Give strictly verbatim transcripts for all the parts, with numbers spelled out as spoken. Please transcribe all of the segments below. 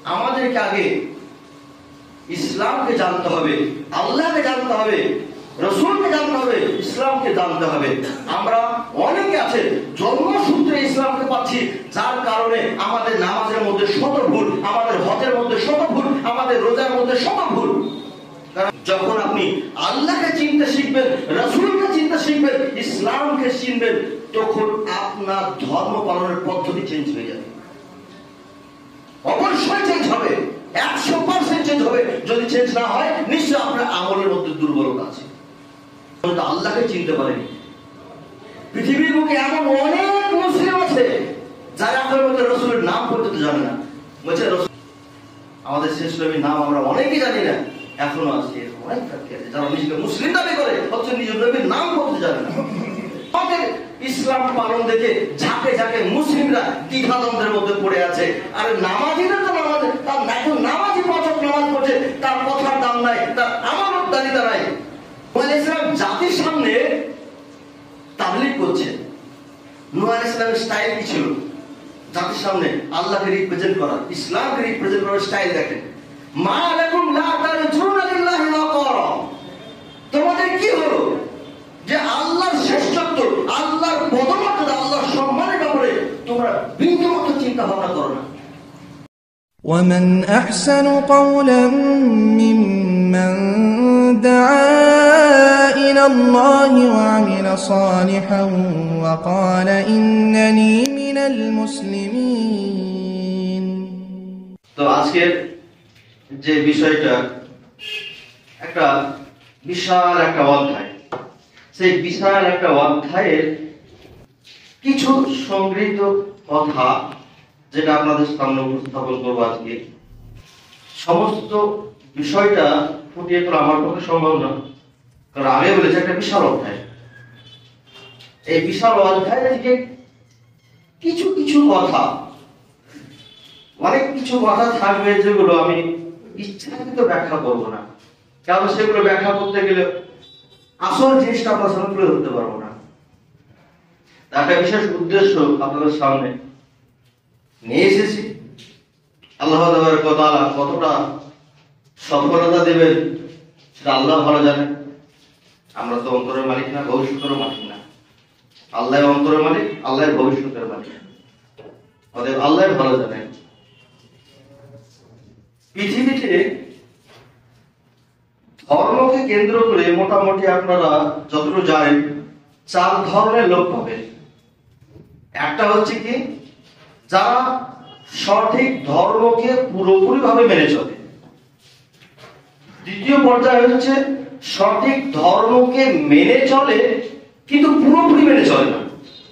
আমাদেরকে আগে ইসলামকে জানতে হবে, আল্লাহকে জানতে হবে, রসুলকে জানতে হবে, ইসলামকে জানতে হবে। আমরা অনেকে আছে জন্মসূত্রে ইসলামকে পাচ্ছি, যার কারণে আমাদের নামাজের মধ্যে শত ভুল, আমাদের হজের মধ্যে শত ভুল, আমাদের রোজার মধ্যে শত ভুল। যখন আপনি আল্লাহকে চিনতে শিখবেন, রসুলকে চিনতে শিখবেন, ইসলামকে চিনবেন, তখন আপনার ধর্ম পালনের পদ্ধতি চেঞ্জ হয়ে যাবে। অবশ্যই চেঞ্জ হবে, একশো পার্সেন্ট চেঞ্জ হবে। যদি চেঞ্জ না হয়, নিশ্চয় আপনার আমলের মধ্যে দুর্বলতা আছে, আল্লাহকে চিনতে পারেনি। পৃথিবীর বুকে এমন অনেক মুসলিম আছে যারা আপনার মধ্যে রসুলের নাম পর্যন্ত জানে না। বলছে রসুল, আমাদের শেষ নবীর নাম আমরা অনেকেই জানি না, এখনো আছে অনেক ব্যক্তি আছে যারা নিজেকে মুসলিম দাবি করে অথচ নিজের নবীর নাম পর্যন্ত জানে না। আমাদের ইসলাম পালন দেখে ঝাঁকে ঝাঁকে মুসলিমরা দ্বিধাদ্বন্দ্বের মধ্যে পড়ে আছে। আর নামাজিরা তো নামাজ, তার এখন নামাজি পাঁচক নামাজ পড়ছে, তার কথার দাম নাই, তার আমানত দাবিতা নাই। ইসলাম জাতির সামনে তাবলীগ করছে। নূহ আলাইহিস সালামের স্টাইল কি ছিল? জাতির সামনে আল্লাহকে রিপ্রেজেন্ট করা, ইসলামকে রিপ্রেজেন্ট করার স্টাইল দেখেন। মা লাকুম লা তারজুনা লিল্লাহি ওয়াকারা, তোমাদের কি হলো যে আল্লাহর শ্রেষ্ঠত্ব, আল্লাহর পদমর্যাদা, আল্লাহর সম্মানের ব্যাপারে তোমরা বিন্দুমাত্র চিন্তা ভাবনা করো না। ومن أحسن قولا ممن دعا إلى الله وعمل صالحا وقال إنني من المسلمين। তো আজকের যে বিষয়টা একটা বিশাল একটা অধ্যায়, সেই বিশাল একটা অধ্যায়ের কিছু সংগৃহীত কথা যেটা আপনাদের সামনে উপস্থাপন করবো আজকে। সমস্ত বিষয়টা ফুটিয়ে তোলা আমার পক্ষে সম্ভব না, কারণ আগে বলেছে একটা বিশাল অধ্যায়। এই বিশাল অধ্যায় থেকে কিছু কিছু কথা, অনেক কিছু কথা থাকবে যেগুলো আমি ইচ্ছাকৃত ব্যাখ্যা করব না, কারণ সেগুলো ব্যাখ্যা করতে গেলে আসল জিনিসটা আপনার সামনে তুলে ধরতে পারবো না। একটা বিশেষ উদ্দেশ্য আপনাদের সামনে নিয়ে এসেছি। আল্লাহ তাআলা কতটা সফলতা দেবেন সেটা আল্লাহ ভালো জানেন। আমরা তো অন্তরের মালিক না, ভবিষ্যতের মালিক না। আল্লাহ অন্তরের মালিক, আল্লাহ ভবিষ্যতের মালিক, অতএব আল্লাহ ভালো জানেন। পৃথিবীতে ধর্মকে কেন্দ্র করে মোটামুটি আপনারা যতটুকু জানেন চার ধরনের লোক পাবেন। একটা হচ্ছে কি, যারা সঠিক ধর্মকে পুরোপুরি ভাবে মেনে চলে। দ্বিতীয় পর্যায়ে হচ্ছে সঠিক ধর্মকে মেনে চলে কিন্তু পুরোপুরি মেনে চলে না,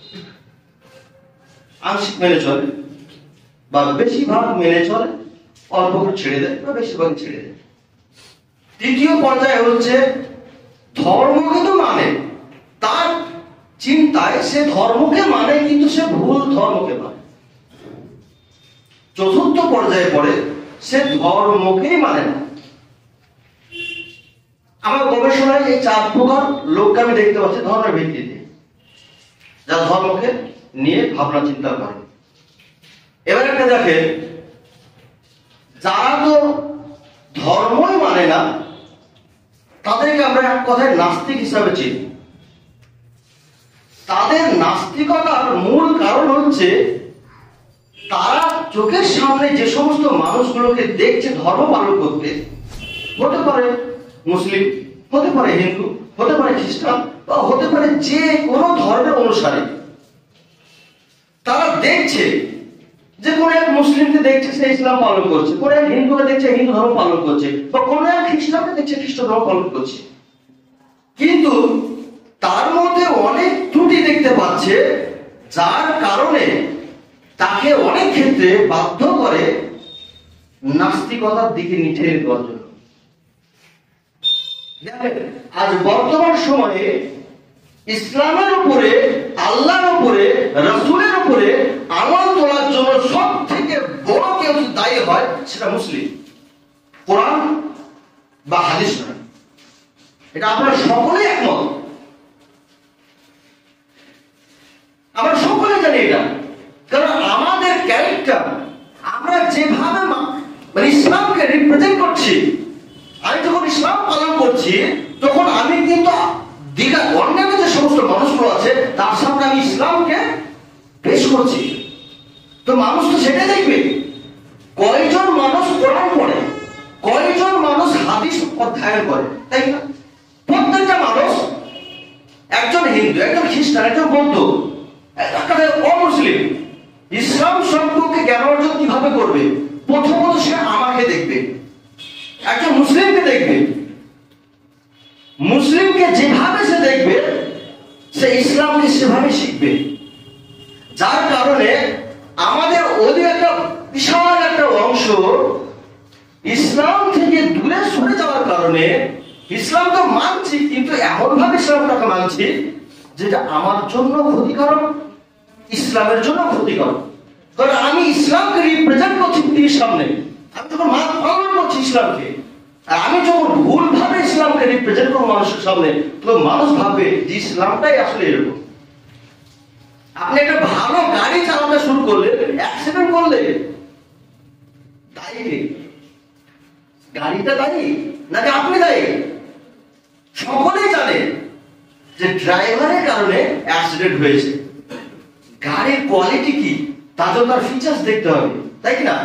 আংশিক মেনে চলে বা বেশিরভাগ মেনে চলে, অল্প করে ছেড়ে দেয় বা বেশিরভাগ ছেড়ে দেয়। তৃতীয় পর্যায়ে হচ্ছে ধর্মকে তো মানে, তার চিন্তায় সে ধর্মকে মানে কিন্তু সে ভুল ধর্মকে মানে। চতুর্থ পর্যায়ে পড়ে সে ধর্মকেই মানে না। আমার গবেষণায় এই চার প্রকার লোককে আমি দেখতে পাচ্ছি ধর্মের ভিত্তিতে, যারা ধর্মকে নিয়ে ভাবনা চিন্তা করে। এবার একটা দেখেন, যারা তো ধর্মই মানে না তাদেরকে আমরা এক কথায় নাস্তিক হিসাবে চিনি। তাদের নাস্তিকতার মূল কারণ হচ্ছে তারা চোখের সামনে যে সমস্ত মানুষগুলোকে দেখছে ধর্ম পালন করতে, হতে পারে মুসলিম, হতে পারে হিন্দু, হতে পারে খ্রিস্টান, বা হতে পারে যে কোনো ধর্মের অনুসারী, তারা দেখছে যে কোন এক মুসলিমকে দেখছে সে ইসলাম পালন করছে, কোন এক হিন্দুকে দেখছে হিন্দু ধর্ম পালন করছে, বা কোন এক খ্রিস্টানকে দেখছে খ্রিস্ট ধর্ম পালন করছে। কিন্তু তার মধ্যে অনেক ত্রুটি দেখতে পাচ্ছে, যার কারণে তাকে অনেক ক্ষেত্রে বাধ্য করে নাস্তিকতার দিকে নিঠে দেওয়ার জন্য। আজ বর্তমান সময়ে ইসলামের উপরে, আল্লাহর উপরে, রাসূলের উপরে আমল তোলার জন্য সব থেকে বড় কেউ দায়ী হয় সেটা মুসলিম, কোরআন বা হাদিস নয়। এটা আপনারা সকলেই একমত, আমরা সকলে জানি এটা। কারণ আমাদের ক্যারেক্টার, আমরা যেভাবে মানে ইসলামকে রিপ্রেজেন্ট করছি। আমি যখন ইসলাম পালন করছি তখন আমি কিন্তু দিঘা অন্যান্য যে সমস্ত মানুষগুলো আছে তার সামনে আমি ইসলামকে পেশ করছি। তো মানুষ তো সেটাই দেখবে। কয়জন মানুষ কোরআন পড়ে, কয়জন মানুষ হাদিস অধ্যয়ন করে, তাই না? প্রত্যেকটা মানুষ, একজন হিন্দু, একজন খ্রিস্টান, একজন বৌদ্ধ, একটা অমুসলিম, ইসলাম সম্পর্কে জ্ঞান অর্জন কিভাবে করবে? প্রথমত সে আমাকে দেখবে, একজন মুসলিমকে দেখবে। মুসলিমকে যেভাবে সে দেখবে সে ইসলামকে সেভাবে শিখবে। যার কারণে আমাদের ওদের একটা বিশাল একটা অংশ ইসলাম থেকে দূরে সরে যাওয়ার কারণে ইসলাম তো মানছি, কিন্তু এমন ভাবে ইসলামটাকে মানছি যেটা আমার জন্য ক্ষতিকারক, ইসলামের জন্য ক্ষতিকারক। কারণ আমি ইসলামকে রিপ্রেজেন্ট করছি পৃথিবীর সামনে, আমি যখন পালন করছি ইসলামকে, আর আমি যখন ভুল ভাবে ইসলামকে রিপ্রেজেন্ট করবো মানুষের সামনে, তো মানুষ ভাববে যে ইসলামটাই আসলে এরকম। আপনি একটা ভালো গাড়ি চালাতে শুরু করলে, অ্যাক্সিডেন্ট করলে দায়ী কে? গাড়িটা দায়ী নাকি আপনি দায়ী? সকলেই জানে যে ড্রাইভারের কারণে অ্যাক্সিডেন্ট হয়েছে। গাড়ির কোয়ালিটি কি, তার জন্য তার ফিচার্স দেখতে হবে, তাই না?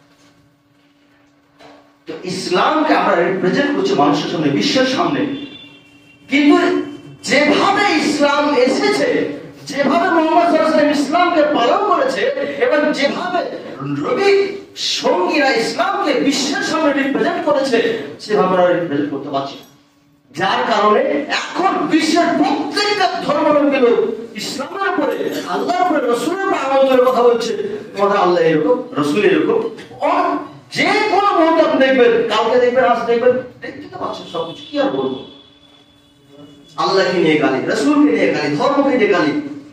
তো ইসলামকে আমরা রিপ্রেজেন্ট করছি মানুষের সামনে, বিশ্বের সামনে, কিন্তু যেভাবে ইসলাম এসেছে, যেভাবে মুহাম্মদ সাল্লাল্লাহু আলাইহি ওয়াসাল্লাম ইসলামকে পালন করেছে এবং যেভাবে নবী সঙ্গীরা ইসলামকে বিশ্বের সামনে রিপ্রেজেন্ট করেছে, সেভাবে আমরা রিপ্রেজেন্ট করতে পারছি। যার কারণে এখন বিশ্বের প্রত্যেকটা ধর্মাবলম্বী লোক ইসলামের উপরে, আল্লাহর উপরে, রাসূলের উপরে আমল করে কথা বলছে। তোমাদের আল্লাহ এরকম, রাসূল এরকম, যে কোনো মুহূর্তে আপনি দেখবেন, কালকে দেখবেন, আজ দেখবেন, দেখতে তো পাচ্ছেন সবকিছু। কি আর বলবো? আল্লাহকে নিয়ে গালি, রাসূলকে নিয়ে গালি, ধর্মকে নিয়ে গালি।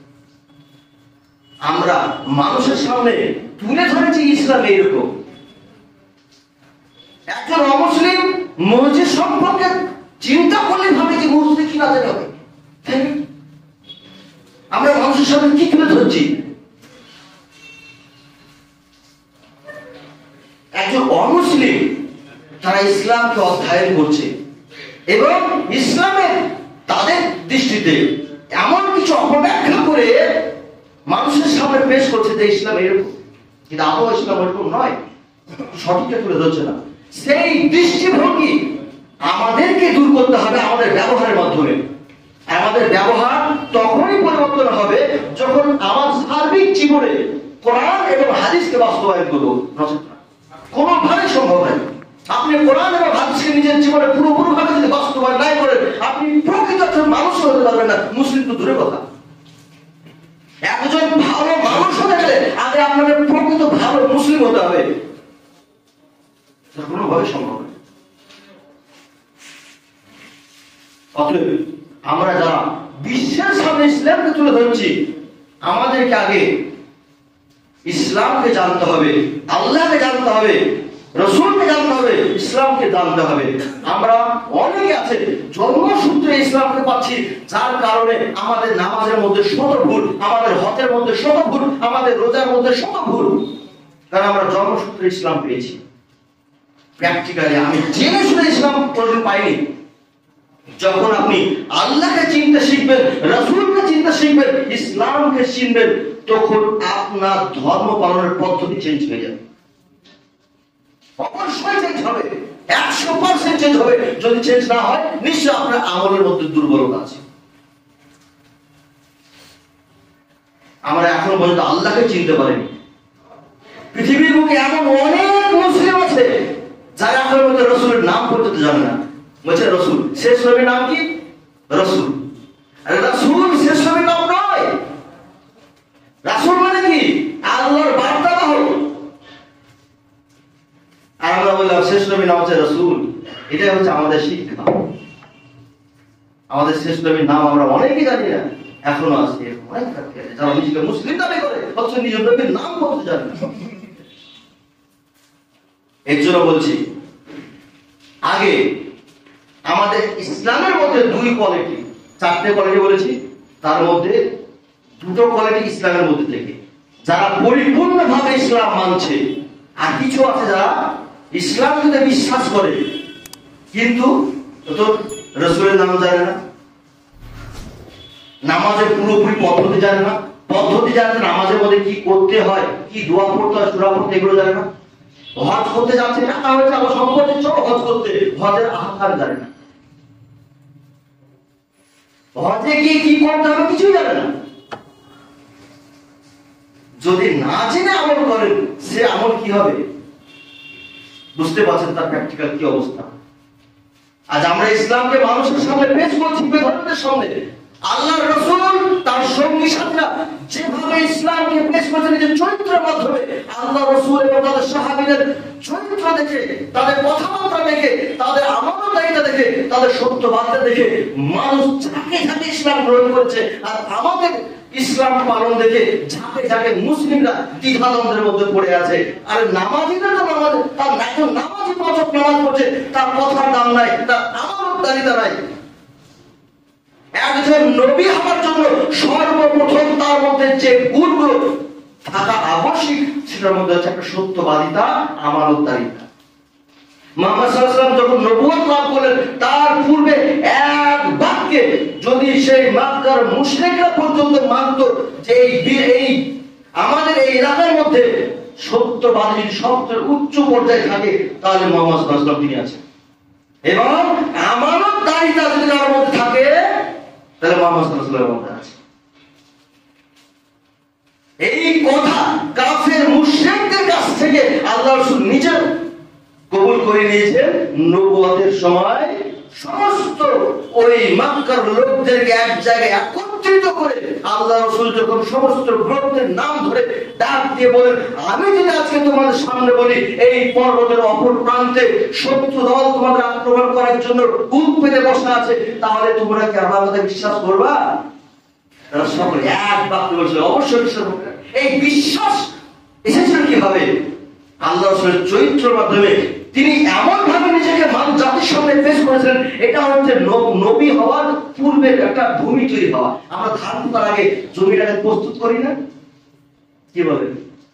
আমরা মানুষের সামনে তুলে ধরেছি ইসলাম এইরকম। একজন অমুসলিম মসজিদ সম্পর্কে চিন্তা করলে ভাবে যে মসজিদে কি নাজারি হবে। আমরা মানুষের সামনে কি তুলে ধরছি? একজন অমুসলিম তারা ইসলামকে অধ্যয়ন করছে এবং ইসলামের তাদের দৃষ্টিতে এমন কিছু অপব্যাখ্যা করে মানুষের সামনে পেশ করছে যে ইসলাম এরকম, কিন্তু আদৌ ইসলাম এরকম নয়, সঠিকটা তুলে ধরছে না। সেই দৃষ্টিভঙ্গি আমাদেরকে দূর করতে হবে আমাদের ব্যবহারের মাধ্যমে। আমাদের ব্যবহার তখনই পরিবর্তন হবে যখন আমার সার্বিক জীবনে কোরআন এবং হাদিসকে বাস্তবায়ন করবো। কোনোভাবে সম্ভব নয়। আপনি কোরআন এবং হাদিসকে নিজের জীবনে পুরোপুরি ভাবে যদি বাস্তবায়ন নাই করেন, আপনি প্রকৃত মানুষ হতে পারবেন না, মুসলিম তো দূরে কথা। একজন ভালো মানুষ হতে গেলে আগে আপনাদের প্রকৃত ভালো মুসলিম হতে হবে, কোনোভাবে সম্ভব নয়। অতএব আমরা যারা বিশ্বের সামনে ইসলামকে তুলে ধরছি, আমাদেরকে আগে ইসলামকে জানতে হবে, আল্লাহকে জানতে হবে, রাসূলকে জানতে হবে, ইসলামকে জানতে হবে। আমরা অনেকে আছে জন্মসূত্রে ইসলামকে পাচ্ছি, যার কারণে আমাদের নামাজের মধ্যে শত ভুল, আমাদের হজের মধ্যে শত ভুল, আমাদের রোজার মধ্যে শত ভুল, কারণ আমরা জন্মসূত্রে ইসলাম পেয়েছি। প্র্যাকটিক্যালি আমি জেনে শুনে ইসলাম কোনদিন পাইনি। যখন আপনি আল্লাহকে চিনতে শিখবেন, রাসূলকে চিনতে শিখবেন, ইসলামকে চিনবেন, তখন আপনার ধর্ম পালনের পদ্ধতি চেঞ্জ হয়ে যাবে। অবশ্যই চেঞ্জ হবে, একশো পার্সেন্ট চেঞ্জ হবে। যদি চেঞ্জ না হয়, নিশ্চয় আপনার আমলের মধ্যে দুর্বলতা আছে। আমরা এখনো পর্যন্ত আল্লাহকে চিনতে পারিনি। পৃথিবীর বুকে এমন অনেক মুসলিম আছে যারা এখনো পর্যন্ত রাসূলের নাম পর্যন্ত জানে না। বলছে রাসূল, শেষ নবীর নাম কি? রাসূল। আরে রাসূল শেষ নবীর নাম নয়। রাসূল মানে কি? আল্লাহর বার্তাবাহক। আর আমরা বললাম শেষ নবীর নাম হচ্ছে রাসূল। এটাই হচ্ছে আমাদের শিক্ষা। আমাদের শেষ নবীর নাম আমরা অনেকেই জানি না, এখনো আছে অনেক থাকে যারা নিজেকে মুসলিম দাবি করে অথচ নিজের নবীর নাম বলতে জানে না। এর জন্য বলছি, আগে আমাদের ইসলামের মধ্যে দুই কোয়ালিটি, চারটে কোয়ালিটি বলেছি, তার মধ্যে দুটো কোয়ালিটি ইসলামের মধ্যে থেকে যারা পরিপূর্ণভাবে ইসলাম মানছে, আর কিছু আছে যারা ইসলাম যদি বিশ্বাস করে কিন্তু তো রাসূলের নাম জানে না, নামাজের পুরোপুরি পদ্ধতি জানে না, পদ্ধতি জানে নামাজের মধ্যে কি করতে হয়, কি দোয়া পড়তে হয়, সূরা পড়তে, এগুলো জানে না। হজ করতে যাচ্ছে, টাকা হয়েছে, আবার সম্পত্তি চলো হজ করতে, হজের আহকাম জানে না, হজে গিয়ে কি করতে হবে কিছুই জানে না। যদি না জেনে আমল করেন সে আমল কি হবে বুঝতে পারছেন তার প্র্যাকটিক্যাল কি অবস্থা। আজ আমরা ইসলামকে মানুষের সামনে পেশ করছি, বেদরদের সামনে। আল্লাহর রাসূল তার সঙ্গী সাথীরা যেভাবে ইসলামকে পেশ করেছেন নিজের চরিত্রের মাধ্যমে, আল্লাহ রাসূল এবং তাদের সাহাবীদের চরিত্র দেখে, তাদের কথাবার্তা দেখে, তাদের আমানতদারিতা দেখে, তাদের সত্যবাদিতা দেখে মানুষ ঝাঁকে ঝাঁকে ইসলাম গ্রহণ করেছে। আর আমাদের ইসলাম পালন দেখে ঝাঁকে ঝাঁকে মুসলিমরা দ্বিধাদ্বন্দ্বের মধ্যে পড়ে আছে। আর নামাজিরা তো নামাজ, তার একজন নামাজি পাঁচ ওয়াক্ত নামাজ পড়ছে, তার কথার দাম নাই, তার আমানতদারিতা নাই। একজন নবী হওয়ার জন্য সর্বপ্রথম তার মধ্যে যে গুণগুলো থাকা আবশ্যিক সেটার মধ্যে হচ্ছে একটা সত্যবাদিতা, আমানতদারিতা। মুহাম্মদ সাল্লাল্লাহু আলাইহি ওয়াসাল্লাম যখন নবুয়ত লাভ করলেন তার পূর্বে এক বাক্যে যদি সেই মক্কার মুশরিকরা পর্যন্ত মানত যে এই আমাদের এই এলাকার মধ্যে সত্যবাদী সবচেয়ে উচ্চ পর্যায়ে থাকে তাহলে মুহাম্মদ সাল্লাল্লাহু আলাইহি ওয়াসাল্লাম তিনি আছেন। এবং আমানতদারিতা যদি তার মধ্যে থাকে তাহলে মুহাম্মদ সাল্লাল্লাহু আলাইহি ওয়াসাল্লাম মধ্যে আছে। এই কথা কাফের মুশরিকদের কাছ থেকে আল্লাহ রাসূল নিজে কবুল করে নিয়েছেন। নবুয়তের সময় সমস্ত ওই মক্কার লোকদেরকে এক জায়গায় একত্রিত করে আল্লাহ রাসূল যখন সমস্ত গ্রন্থের নাম ধরে ডাক দিয়ে বলেন, আমি যদি আজকে তোমাদের সামনে বলি এই পর্বতের অপর প্রান্তে শত্রু দল তোমাদের আক্রমণ করার জন্য বুক পেতে বসে আছে, তাহলে তোমরা কি আমার কথা বিশ্বাস করবা? তারা সকলে এক বাক্যে বলছিল অবশ্যই বিশ্বাস করবে। এই বিশ্বাস এসেছিল কিভাবে? আল্লাহ রাসূলের চরিত্রের মাধ্যমে। তিনি এমন ভাবে নিজেকে মানব জাতির সামনে পেশ করেছেন, এটা হচ্ছে নবী হওয়ার পূর্বের একটা ভূমি তৈরি হওয়া। আমরা ধান পোতার আগে জমিটাকে প্রস্তুত করি না, কি বলে?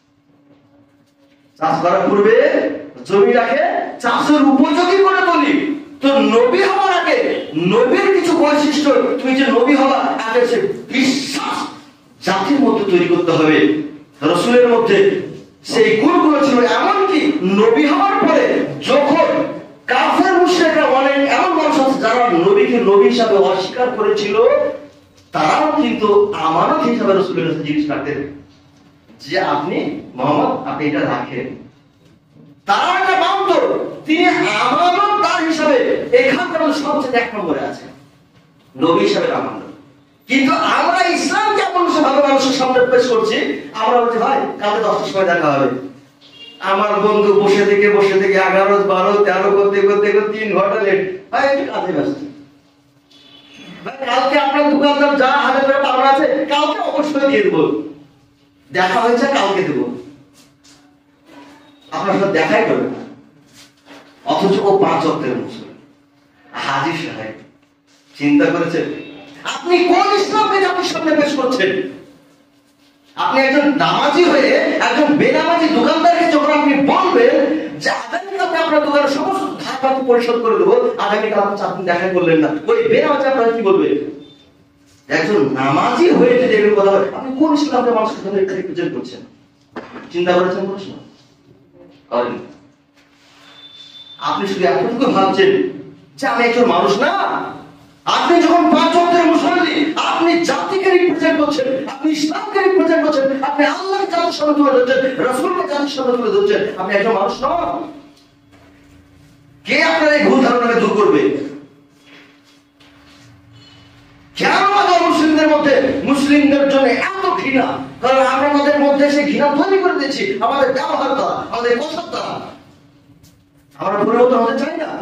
চাষ করার পূর্বে জমিটাকে চাষের উপযোগী করে তুলি। তো নবী হওয়ার আগে নবীর কিছু বৈশিষ্ট্য, তুমি যে নবী হওয়া আগে সে বিশ্বাস জাতির মধ্যে তৈরি করতে হবে। রাসূলের মধ্যে সেই গুণগুলো ছিল। এমনকি নবী হওয়ার পরে যখন কাফের মুশরিকরা অনেক এমন মানুষ আছে যারা নবীকে নবী হিসাবে অস্বীকার করেছিল, তারাও কিন্তু আমানত হিসাবে রাসূলের কাছে জিজ্ঞেস করতেন যে আপনি মুহাম্মদ আপনি এটা রাখেন। তারা এটা মানত, তিনি আমানতদার হিসাবে এখানকার সবচেয়ে এক নম্বরে আছেন, নবী হিসাবে আমানত। কিন্তু আমরা ইসলামকে এমন ভাবে মানুষের সামনে পেশ করছি, আমরা বলছি ভাই কালকে দশটার সময় দেখা হবে। আমার বন্ধু বসে থেকে বসে থেকে এগারো বারো তেরো করতে করতে তিন ঘন্টা লেট, ভাই একটু কাজে ব্যস্ত। কালকে আপনার দোকানদার যা হাজার করে পাওয়া আছে কালকে অবশ্যই দিয়ে দেবো, দেখা হয়েছে কালকে দেবো। আপনার সাথে দেখাই করবে না, অথচ ও পাঁচ ওয়াক্তের মুসলিম হাজির সাহেব। চিন্তা করেছেন আপনি কোন ইসলামকে জাতির সামনে পেশ করছেন? আপনি একজন নামাজি হয়ে একজন বেনামাজি দোকানদারকে যখন আপনি বলবেন যে আগামীকালকে আপনার দোকানের সমস্ত ধার বাকি পরিশোধ করে দেবো, আগামীকাল আপনি দেখা করলেন না, ওই বেনামাজি আপনার কি বলবে? একজন নামাজি হয়ে যদি এরকম কথা হয়, আপনি কোন ইসলামকে মানুষের সামনে রিপ্রেজেন্ট করছেন? চিন্তা করেছেন প্রশ্ন করেন? আপনি শুধু এতটুকু ভাবছেন যে আমি একজন মানুষ না। আপনি যখন পাঁচ ওয়াক্তের মুসল্লি, আপনি জাতিকে রিপ্রেজেন্ট করছেন, আপনি ইসলামকে রিপ্রেজেন্ট করছেন, আপনি আল্লাহকে জাতির সামনে তুলে ধরছেন, রাসূলকে জাতির সামনে তুলে ধরছেন, আপনি একজন মানুষ নন। কে আপনার এই ভুল ধারণাকে দূর করবে? কেন আমাদের মুসলিমদের মধ্যে মুসলিমদের জন্য এত ঘৃণা? কারণ আমরা আমাদের মধ্যে সেই ঘৃণা তৈরি করে দিচ্ছি আমাদের ব্যবহার দ্বারা, আমাদের কথার দ্বারা। আমরা পরিবর্তন হতে চাই না।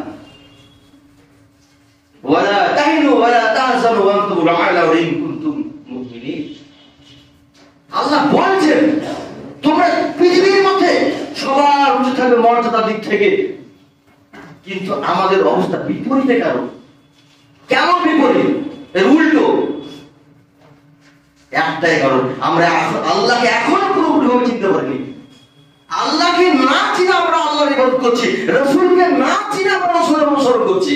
ওয়ালা তাহিনু ওয়ালা তাহজানু ওয়া আনতুম আ'লা ইন কুনতুম মুমিনিন। আল্লাহ বলেন তোমরা পৃথিবীর মধ্যে সবার উঁচু থাকবে মর্যাদার দিক থেকে, কিন্তু আমাদের অবস্থা বিপরীতে। কারণ কেন বিপরীত? এর উল্টো। একটাই কারণ, আমরা আল্লাহকে এখনো পুরোপুরি ভাবে চিনতে পারিনি। আল্লাহকে না চিনে আমরা আল্লাহর ইবাদত করছি, রাসূলকে না চিনে আমরা রাসূলের অনুসরণ করছি।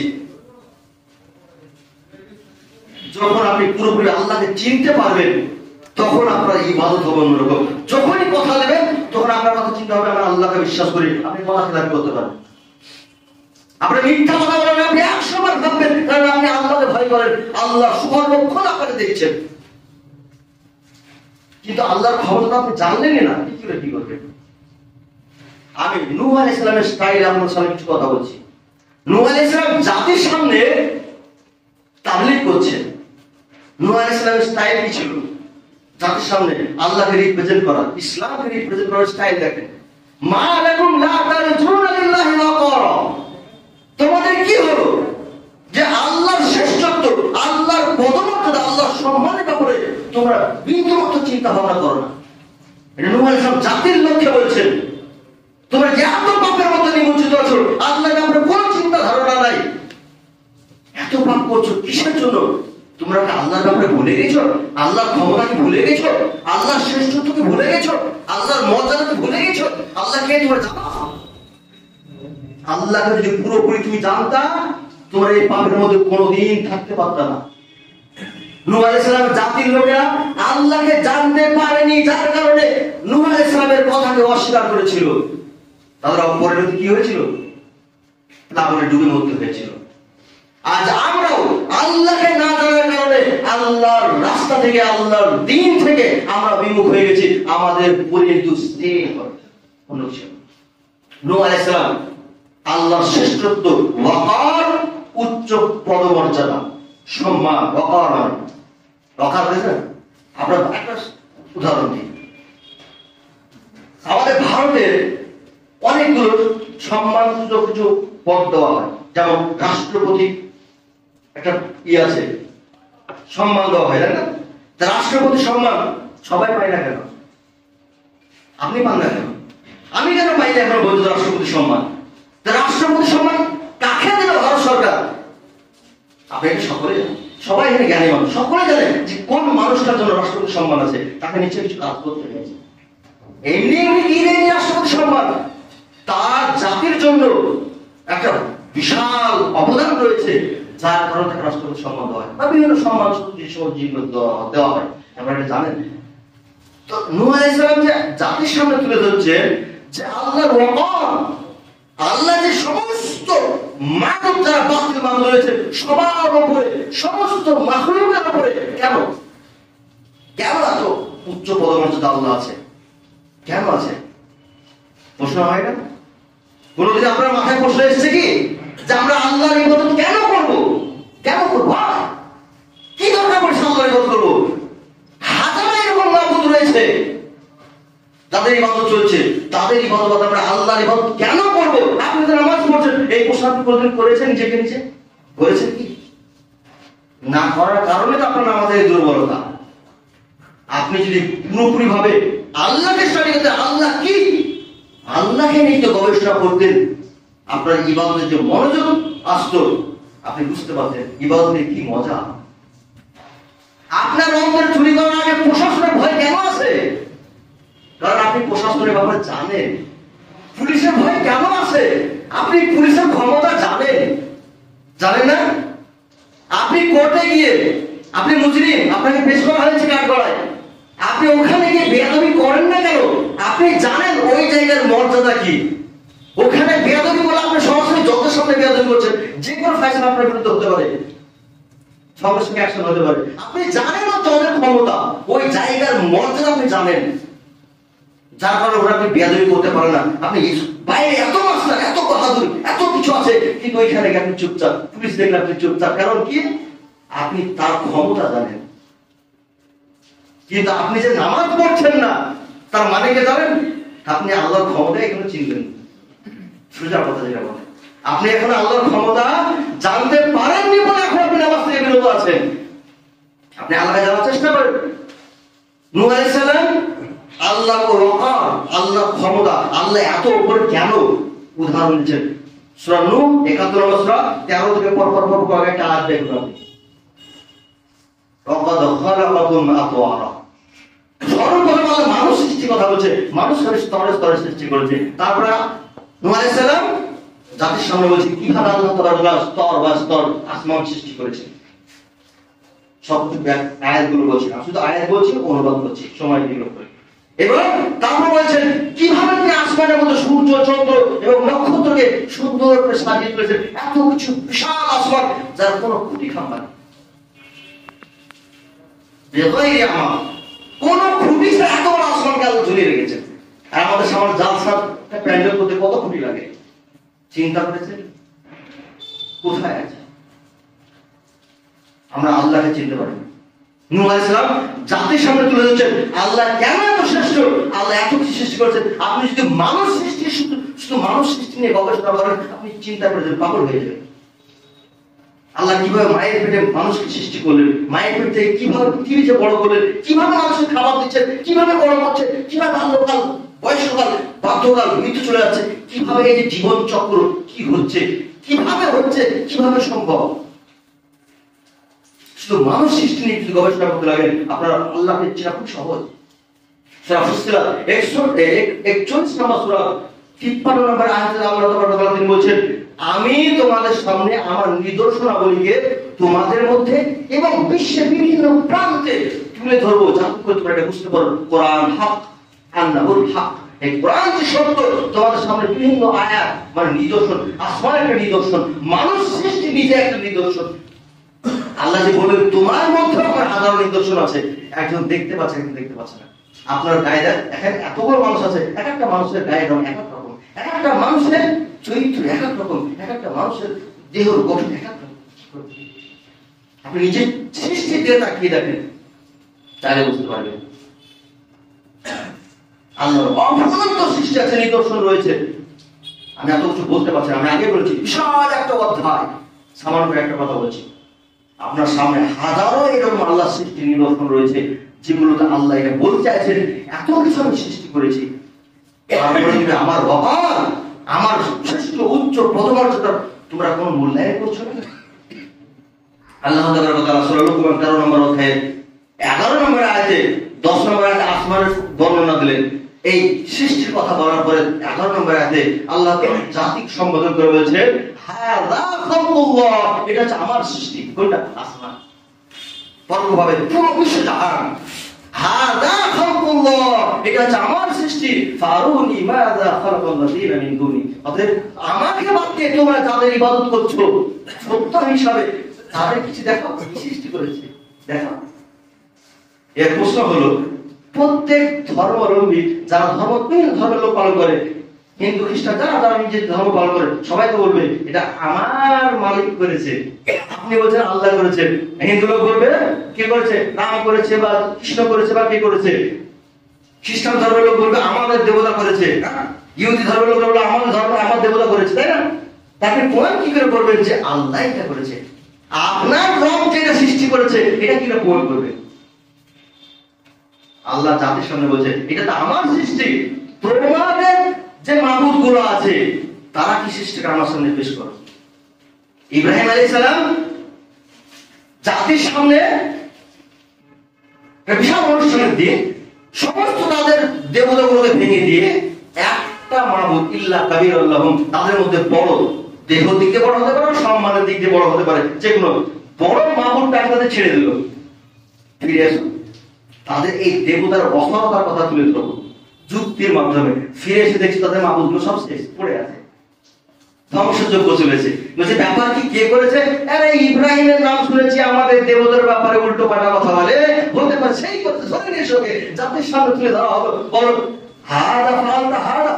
যখন আপনি পুরোপুরি আল্লাহকে চিনতে পারবেন তখন আপনার ইবাদত হবে অন্যরকম। যখনই কথা দেবেন তখন আপনার কথা চিন্তা হবে আমরা আল্লাহকে বিশ্বাস করি, আপনি কথা খেলাপ করতে পারেন। আপনি মিথ্যা কথা বলেন, আপনি একশো বার ভাববেন, কারণ আপনি আল্লাহকে ভয় করেন, আল্লাহ সর্বক্ষণ আপনাকে দেখছেন। কিন্তু আল্লাহর ক্ষমতা আপনি জানলেনই না, কি করে কি করবেন? আমি নূহ আলাইহিস সালামের স্টাইল আপনার সামনে কিছু কথা বলছি। নূহ আলাইহিস সালাম জাতির সামনে তাবলীগ করছেন। নূহ আলাইহিস সালামের স্টাইল কি ছিল? জাতির সামনে আল্লাহকে রিপ্রেজেন্ট করা, ইসলামকে রিপ্রেজেন্ট করার স্টাইল দেখেন। মা লাকুম লা তারজুনা লিল্লাহি ওয়াকারা, তোমাদের কি হলো যে আল্লাহর শ্রেষ্ঠত্ব, আল্লাহর পদমর্যাদা, আল্লাহর সম্মানের ব্যাপারে তোমরা বিন্দুমাত্র চিন্তা ভাবনা করো না। এটা নূহ আলাইহিস সালাম জাতির লক্ষ্যে বলছেন, তোমরা যে এত পাপের মধ্যে নিমজ্জিত আছো, আল্লাহর ব্যাপারে কোনো চিন্তা ধারণা নাই, এত পাপ করছো কিসের জন্য? তোমরা কি আল্লাহর ব্যাপারে ভুলে গেছো? আল্লাহর ক্ষমতাকে ভুলে গেছো? আল্লাহর শ্রেষ্ঠত্বকে ভুলে গেছো? আল্লাহর মর্যাদাকে ভুলে গেছো? আল্লাহকে তোমরা জানো? আল্লাহকে যদি পুরোপুরি তুমি জানতা, তোমরা এই পাপের মধ্যে কোনোদিন থাকতে পারতা না। নূহ আলাইহিস সালামের জাতির লোকেরা আল্লাহকে জানতে পারেনি, যার কারণে নূহ আলাইহিস সালামের কথাকে অস্বীকার করেছিল। তাদের পরিণতি কি হয়েছিল? প্লাবনে ডুবে মরতে হয়েছিল। আজ আমরাও আল্লাহকে না জানার কারণে আল্লাহর রাস্তা থেকে, আল্লাহর দ্বীন থেকে আমরা বিমুখ হয়ে গেছি। আমাদের পরিণতি সেম অন্য কিছু। নূহ আলাইহিস সালাম আল্লাহর শ্রেষ্ঠত্ব, ওয়াকার, উচ্চ পদমর্যাদা, সম্মান, ওয়াকার মানে ওয়াকার বুঝলেন? আমরা একটা উদাহরণ দিই। আমাদের ভারতের অনেকগুলো সম্মানসূচক কিছু পদ দেওয়া হয়, যেমন রাষ্ট্রপতি একটা ই আছে, সম্মান দেওয়া হয়, তাই না? রাষ্ট্রপতি সম্মান সবাই পায় না কেন? আপনি পান না কেন? আমি কেন পাই না এখন বৈধ রাষ্ট্রপতি সম্মান? রাষ্ট্রপতি সম্মান কাকে দিল ভারত সরকার? আপনি এটা সকলে জানেন, সবাই এখানে জ্ঞানী মানুষ, সকলে জানেন যে কোন মানুষটার জন্য রাষ্ট্রপতি সম্মান আছে, তাকে নিশ্চয়ই কিছু কাজ করতে হয়েছে। এমনি এমনি কি দেয়নি রাষ্ট্রপতি সম্মান, তার জাতির জন্য একটা বিশাল অবদান রয়েছে, যার কারণে তাকে রাষ্ট্রপতি সম্মান দেওয়া হয় বা বিভিন্ন সম্মান যেগুলো দেওয়া হয়, আপনারা এটা জানেন। তো নূহ আলাইহিস সালাম যে জাতির সামনে তুলে ধরছে যে আল্লাহর ওয়াকার, আল্লাহ যে সমস্ত মানব যারা বাতিল মানব রয়েছে সবার উপরে, সমস্ত মাখলুকের উপরে, কেন কেন এত উচ্চ পদমর্যাদা আল্লাহ আছে? কেন আছে? প্রশ্ন হয় না? কোনদিন আপনার মাথায় প্রশ্ন এসেছে কি যে আমরা আল্লাহর ইবাদত কেন করব? কেন করব? কি দরকার পড়ছে আল্লাহর ইবাদত করব? হাজার এরকম মাবুদ রয়েছে যাদের ইবাদত চলছে, তাদের ইবাদত আমরা আল্লাহর ইবাদত কেন করব? আপনি তো নামাজ পড়ছেন, এই প্রশ্ন আপনি কোনদিন করেছেন নিজেকে নিজে? করেছেন কি? না করার কারণে তো আপনার নামাজের দুর্বলতা। আপনি যদি পুরোপুরি ভাবে আল্লাহকে স্টাডি করতেন, আল্লাহ কি, আল্লাহকে নিয়ে তো গবেষণা করতেন, আপনার ইবাদতের যে মনোযোগ আসতো, আপনি বুঝতে পারতেন ইবাদতের কি মজা। আপনার অন্তরে চুরি করার আগে প্রশাসনের ভয় কেন আছে? কারণ আপনি প্রশাসনের ব্যাপারে জানেন। পুলিশের ভয় কেন আছে? আপনি পুলিশের ক্ষমতা জানেন, জানেন না? আপনি কোর্টে গিয়ে, আপনি মুজরিম, আপনাকে পেশ করা হয়েছে কাঠগড়ায়, আপনি ওখানে গিয়ে বেয়াদবি করেন না কেন? আপনি জানেন ওই জায়গার মর্যাদা কি। ওখানে বেয়াদবি বলে আপনি সরাসরি জজের সামনে বেয়াদবি করছেন, যে কোনো ফয়সালা আপনার বিরুদ্ধে হতে পারে, সঙ্গে সঙ্গে অ্যাকশন হতে পারে। আপনি জানেন ও জজের ক্ষমতা, ওই জায়গার মর্যাদা আপনি জানেন, যার কারণে ওরা আপনি বেয়াদবি করতে পারেন না। আপনি বাইরে এত মাস্টার, এত বাহাদুর, এত কিছু আছে, কিন্তু ওইখানে গিয়ে আপনি চুপচাপ, পুলিশ দেখলে আপনি চুপচাপ, কারণ কি? আপনি তার ক্ষমতা জানেন। কিন্তু আপনি যে নামাজ পড়ছেন না, তার মানে কি জানেন? আপনি আল্লাহর ক্ষমতা এখনো চিনবেন। সোজা কথা যেটা বলে, আপনি এখন আল্লাহর ক্ষমতা জানতে পারেননি বলে এখন আপনি নামাজ থেকে বিরত আছেন। আপনি আল্লাহকে জানার চেষ্টা করেন। নূহ আলাইহিস সালাম আল্লাহ ওয়াকার, আল্লাহ ক্ষমতা, আল্লাহ এত উপরে কেন উদাহরণ দিচ্ছেন। সূরা নূহ একাত্তর নম্বর সূরা তেরো থেকে পর পর পর পর একটা আয়াত দেখুন আপনি। ওয়াকাদ খালাকাকুম আতওয়ারা, সর্বপ্রথম আল্লাহ মানুষ সৃষ্টি কথা বলছে, মানুষের স্তরে স্তরে সৃষ্টি করেছে। তারপরে নূহ আলাইহিস সালাম জাতির সামনে বলছে কিভাবে আল্লাহ তাআলা স্তর বা স্তর আসমান সৃষ্টি করেছে। সব আয়াতগুলো বলছি না, শুধু আয়াত বলছি, অনুবাদ করছি সময় দিল করে। এবং তারপর বলছেন কিভাবে তিনি আসমানের মধ্যে সূর্য, চন্দ্র এবং নক্ষত্রকে সুন্দর করে সাজিয়ে তুলেছেন। এত কিছু বিশাল আসমান যার কোনো খুঁটি খাম্বা নেই, কোন খুঁটি ছাড়া এত বড় আসমানকে আল্লাহ ঝুলিয়ে রেখেছেন। আর আমাদের সামনে জালসার প্যান্ডেল করতে কত খুঁটি লাগে, চিন্তা করেছেন কোথায় আছে? আমরা আল্লাহকে চিনতে পারি না। নূহ আলাইহিস সালাম জাতির সামনে তুলে ধরছেন আল্লাহ কেন এত শ্রেষ্ঠ, আল্লাহ এত কিছু সৃষ্টি করেছেন। আপনি যদি মানুষ সৃষ্টি শুধু শুধু মানুষ সৃষ্টি নিয়ে গবেষণা করেন, আপনি চিন্তা করে পাগল হয়ে যাবেন। আল্লাহ কিভাবে মায়ের পেটে মানুষকে সৃষ্টি করলেন, মায়ের পেট থেকে কিভাবে পৃথিবীতে বড় করলেন, কিভাবে মানুষের খাবার দিচ্ছেন, কিভাবে বড় করছে, কিভাবে বাল্যকাল, বয়সকাল, বার্ধকাল, মৃত্যু চলে যাচ্ছে, কিভাবে এই যে জীবন চক্র কি হচ্ছে, কিভাবে হচ্ছে, কিভাবে সম্ভব। শুধু মানুষ সৃষ্টি নিয়ে যদি গবেষণা করতে লাগেন, আপনার আল্লাহকে চেনা খুব সহজ। সূরা ফুসসিলাত একচল্লিশ নম্বর সূরা তিপ্পান্ন নম্বর আয়াতে আল্লাহ তাআলা তিনি বলছেন আমি তোমাদের সামনে আমার নিদর্শনাবলীকে তোমাদের মধ্যে এবং বিশ্বের বিভিন্ন প্রান্তে তুলে ধরবো, যাতে করে তোমরা এটা বুঝতে পারো কোরআন হক আন্নাহুল হক। এই কোরআন যে সত্য, তোমাদের সামনে বিভিন্ন আয়াত মানে নিদর্শন, আসমান একটা নিদর্শন, মানুষ সৃষ্টি নিজে একটা নিদর্শন। আল্লাহ যে বলেন তোমার মধ্যে আমার হাজারো নিদর্শন আছে, একজন দেখতে পাচ্ছে, একজন দেখতে পাচ্ছে না। আপনার গায়ে দেখেন এতগুলো মানুষ আছে, এক একটা মানুষের গায়ের রং এক এক রকম, এক একটা মানুষের চরিত্র এক এক রকম, এক একটা মানুষের দেহ গঠন এক এক রকম। আপনি নিজের সৃষ্টি দিয়ে তাকিয়ে দেখেন, তাহলে বুঝতে পারবেন আল্লাহর অফুরন্ত সৃষ্টি আছে, নিদর্শন রয়েছে। আমি এত কিছু বলতে পারছি, আমি আগে বলেছি বিশাল একটা অধ্যায়, সামান্য করে একটা কথা বলছি। আপনার সামনে হাজারো এরকম আল্লাহ সৃষ্টি নিদর্শন রয়েছে, যেগুলোতে আল্লাহ এটা বলতে চাইছেন এত কিছু আমি সৃষ্টি করেছি। তারপরে তুমি আমার বাবা, আমার শ্রেষ্ঠ উচ্চ পদমর্যাদা তোমরা কোনো মূল্যায়ন করছো না। আল্লাহ তাআলার কথা সূরা লুকমান তেরো নম্বর অধ্যায়ে এগারো নম্বর আয়াতে দশ নম্বর আয়াতে আসমানের বর্ণনা দিলেন। এই সৃষ্টির কথা বলার পরে এগারো নম্বর আয়াতে আল্লাহ তাআলা জাতিক সম্বোধন করে বলেছেন হাযা খালকুল্লাহ, এটা হচ্ছে আমার সৃষ্টি। কোনটা? আসমান, পরোক্ষভাবে পুরো বিশ্ব জাহান। হাযা খালকুল্লাহ, এটা হচ্ছে আমার সৃষ্টি। ফারুনি মাযা খালাকাল্লাযিনা মিন দুনি, অতএব আমাকে বাদ দিয়ে তোমরা যাদের ইবাদত করছো সত্য হিসাবে তাদের কিছু দেখো, কি সৃষ্টি করেছে দেখো। এর প্রশ্ন হলো প্রত্যেক ধর্মাবলম্বী যারা ধর্ম তিন ধর্মের লোক পালন করে, হিন্দু খ্রিস্টান যারা যারা নিজের ধর্ম পালন করে, সবাই তো বলবে এটা আমার মালিক করেছে। আপনি বলছেন আল্লাহ করেছে, হিন্দু লোক বলবে কে করেছে? রাম করেছে বা কৃষ্ণ করেছে বা কে করেছে। খ্রিস্টান ধর্মের লোক বলবে আমাদের দেবতা করেছে, ইহুদি ধর্মের লোক বলবে আমাদের ধর্ম আমার দেবতা করেছে, তাই না? তাকে প্রমাণ কি করে করবেন যে আল্লাহ এটা করেছে? আপনার রব যেটা সৃষ্টি করেছে এটা কি করে প্রমাণ করবে? আল্লাহ জাতির সামনে বলছে এটা তো আমার সৃষ্টি, তোমাদের যে মাবুদ গুলো আছে তারা কি সৃষ্টিকে আমার সামনে পেশ করো। ইব্রাহিম আলাইহিস সালাম জাতির সামনে বিশাল অনুষ্ঠানের দিন সমস্ত তাদের দেবতাগুলোকে ভেঙে দিয়ে একটা মাবুদ ইল্লা কাবির আল্লাহুম, তাদের মধ্যে বড়, দেহ দিক দিয়ে বড় হতে পারে, সম্মানের দিক দিয়ে বড় হতে পারে, যেগুলো বড় মাবুদটাকে তাদের ছেড়ে দিল। ফিরে এসো, তাদের এই দেবতার অসহতার কথা তুলে ধরবো যুক্তির মাধ্যমে। ফিরে এসে দেখছি তাদের মাবুদগুলো সব শেষ পড়ে আছে, ধ্বংসযোগ্য চলেছে। বলছে ব্যাপার কি কে করেছে? আরে ইব্রাহিমের নাম শুনেছি, আমাদের দেবতার ব্যাপারে উল্টো পাল্টা কথা বলে, বলতে পারে সেই করতে ধরে নিয়ে এসে জাতির সামনে তুলে ধরা হবে। বলো হাদা ফালতা হাদা।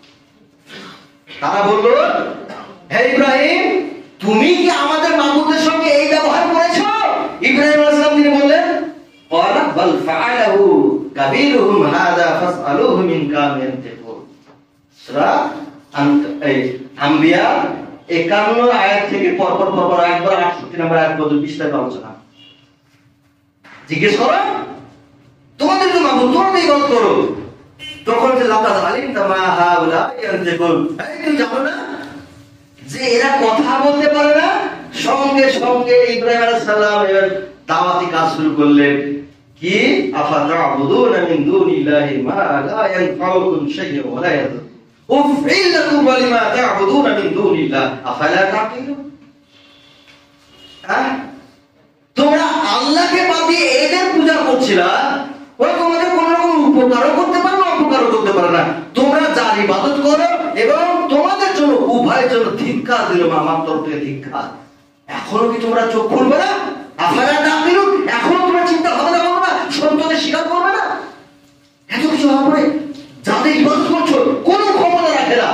তারা বললো হে ইব্রাহিম, তুমি কি আমাদের মাবুদের সঙ্গে এই ব্যবহার করেছো? ইব্রাহিম আলাইহিস সালাম তিনি বললেন ক্বালা বাল ফাআলাহু কাবীরুহুম হাদা ফাসআলুহু মিন কাম ইয়ানতিকুন। সূরা আম্বিয়া একান্ন আয়াত থেকে পরপর পরপর একবার আটষট্টি নম্বর আয়াত পর্যন্ত বিস্তারিত আলোচনা। জিজ্ঞেস করো তোমাদের তো মাবুদ, তোমরা ইবাদত করো। তখন যে লাকাদ আলিমতা মা হাউলা ইয়ানতিকুন, এই তুমি জানো না যে এরা কথা বলতে পারে না? সঙ্গে সঙ্গে ইব্রাহিম আলাইহিস সালাম এর দাওয়াতি কাজ শুরু করলেন। কি আফাতা'বুদুনা মিন দুনিল্লাহি মা লা ইয়ানফাউকুম শাই'আন ওয়া লা ইয়াদুররুকুম উফইল লাকুম ওয়া লিমা তা'বুদুনা মিন দুনিল্লাহ আফালা তা'কিলুন। হ্যাঁ, তোমরা আল্লাহকে বাদ দিয়ে এদের পূজা করছিলা, ওরা তোমাদের কোনো রকম উপকারও করতে পারে না, অপকারও করতে পারে না। তোমরা যার ইবাদত করো এবং তোমাদের জন্য উভয়ের জন্য ধিক্কার দিলাম, আমার তরফ থেকে ধিক্কার। এখনো কি তোমরা চোখ খুলবে না? আফালা তা'কিলুন, এখনো তোমরা চিন্তা ভাবনা করবে না, সত্যকে স্বীকার করবে না? এত কিছু হওয়ার পরে যাদের ইবাদত করছো কোনো ক্ষমতা রাখে না।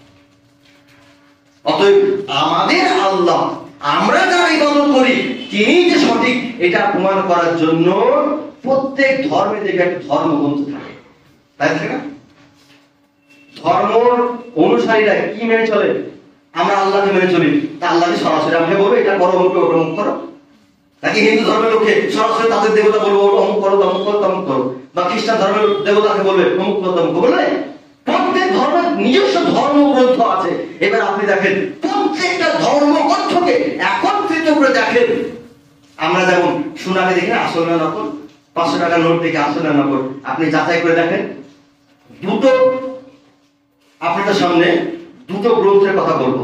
অতএব আমাদের আল্লাহ, আমরা যারা ইবাদত করি তিনি যে সঠিক এটা প্রমাণ করার জন্য প্রত্যেক ধর্মে দেখে একটা ধর্মগ্রন্থ থাকে, তাই থাকে না? ধর্ম অনুসারীরা কি মেনে চলে? আমরা আল্লাহকে মেনে চলি, তা আল্লাহকে সরাসরি আমাকে বলবে এটা করো, অমুক করো, অমুক করো। নাকি হিন্দু ধর্মের লোককে সরাসরি তাদের দেবতা বলবো অমুক করো, তমুক করো, তমুক করো। বা খ্রিস্টান ধর্মের দেবতাকে বলবে অমুক করো, তমুক করো। বললে প্রত্যেক ধর্মের নিজস্ব ধর্মগ্রন্থ আছে। এবার আপনি দেখেন প্রত্যেকটা ধর্মগ্রন্থকে একত্রিত করে দেখেন। আমরা যেমন সোনাকে দেখি আসল না নকল, পাঁচশো টাকার নোট দেখে আসল না নকল, আপনি যাচাই করে দেখেন। দুটো আপনাদের সামনে দুটো গ্রন্থের কথা বলবো,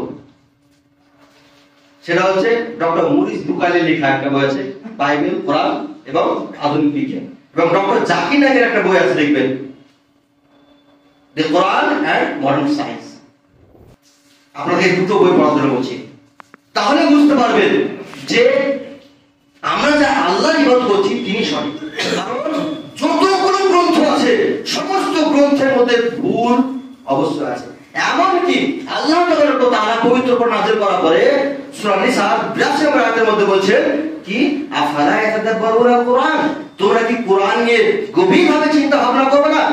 সেটা হচ্ছে ডক্টর মরিস বুকাইলের লেখা একটা বই আছে, বাইবেল, কোরআন এবং আধুনিক বিজ্ঞান। এবং ডক্টর জাকির নায়েকের একটা বই আছে, দেখবেন, the Quran and modern science. আপনাকে দুটো বই পড়ার জন্য বলছি, তাহলে বুঝতে পারবেন যে আমরা যা আল্লাহর ইবাদত করছি তিনি সঠিক। কারণ যতগুলো গ্রন্থ আছে সমস্ত গ্রন্থের মধ্যে ভুল অবশ্যই আছে। এমনকি আল্লাহ তাআলা পবিত্র কোরআন নাযিল করার পরে সূরা নিসা বিরাশি নম্বর আয়াতের মধ্যে বলছেন কি আফালা ইয়াতাদাব্বারুনা কোরআন, তোমরা কি কোরআন নিয়ে গভীরভাবে চিন্তা ভাবনা করবে না?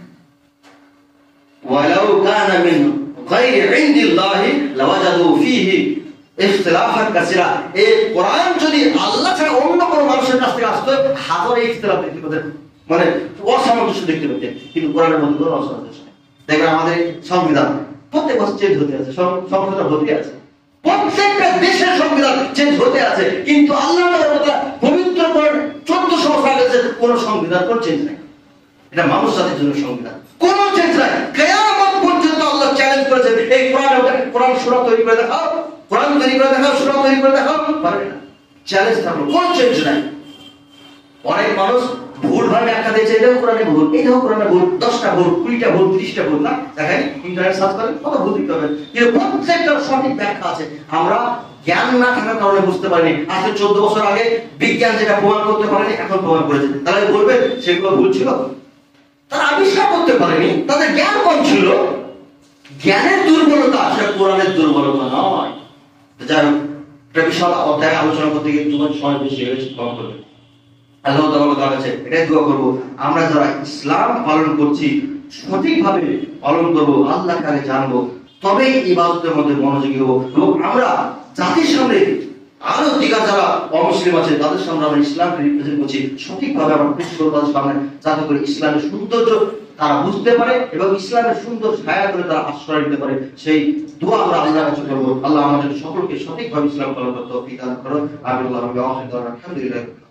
ওয়ালাউ কানা মিন গায়রি ইনদিল্লাহি লাওয়াজাদু ফীহি ইখতিলাফান কাসীরা। এই কোরআন যদি আল্লাহ ছাড়া অন্য কোনো মানুষের কাছ থেকে আসতো হাজার ইখতিলাফ দেখতে পেতেন, মানে অসামঞ্জস্য দেখতে পেতেন। কিন্তু কোরআনের মধ্যে কোনো অসামঞ্জস্য নেই। দেখবেন আমাদের সংবিধান প্রত্যেক বছর চেঞ্জ হতে আছে, সংশোধন হতে আছে, প্রত্যেকটা দেশের সংবিধান চেঞ্জ হতে আছে। কিন্তু আল্লাহ পবিত্র কোরআন চোদ্দশো বছর আগে কোনো সংবিধান কোনো চেঞ্জ নাই। এটা মানুষ জাতির জন্য সংবিধান, কোনো চেঞ্জ নাই। কিয়ামত পর্যন্ত আল্লাহ চ্যালেঞ্জ করেছেন এই কোরআন, কোরআন সূরা তৈরি করে দেখাও, কোরআন তৈরি করে দেখাও, সূরা তৈরি করে দেখাও, পারবে না। চ্যালেঞ্জ থাকলো, কোনো চেঞ্জ নাই। অনেক মানুষ ভুল ভাবে ব্যাখ্যা দিয়েছে, এটাও কোরআনে ভুল, এটাও কোরআনে ভুল, দশটা ভুল, কুড়িটা ভুল, ত্রিশটা ভুল। না দেখেন ইন্টারনেট সার্চ করেন, কত ভুল দিতে হবে, কিন্তু প্রত্যেকটার সঠিক ব্যাখ্যা আছে। আমরা জ্ঞান না থাকার কারণে বুঝতে পারিনি। আজকে চোদ্দ বছর আগে বিজ্ঞান যেটা প্রমাণ করতে পারেনি এখন প্রমাণ করেছে, তাহলে বলবে সেগুলো ভুল ছিল? তারা আবিষ্কার করতে পারেনি, তাদের জ্ঞান কম ছিল। জ্ঞানের দুর্বলতা, সেটা কোরআনের দুর্বলতা নয়। যাই হোক, একটা বিশাল অধ্যায় আলোচনা করতে গিয়ে তোমার সময় বেশি হয়েছে, ক্ষমা করবে। আল্লাহ তাআলার কাছে এটাই দোয়া করব, আমরা যারা ইসলাম পালন করছি সঠিকভাবে পালন করব, আল্লাহকে আগে জানবো, তবেই ইবাদতের মধ্যে মনোযোগী হব। এবং আমরা জাতির সামনে আরো দিগার যারা অমুসলিম আছে তাদের সামনে আমরা ইসলামকে রিপ্রেজেন্ট করছি, সঠিকভাবে আমরা পেশ করব তাদের সামনে, যাতে করে ইসলামের সৌন্দর্য তারা বুঝতে পারে এবং ইসলামের সুন্দর ছায়া করে তারা আশ্রয় নিতে পারে। সেই দোয়া আমরা আল্লাহর কাছে করব। আল্লাহ আমাদের সকলকে সঠিকভাবে ইসলাম পালন করতে তৌফিক দান করুন। আমিন। আলহামদুলিল্লাহ।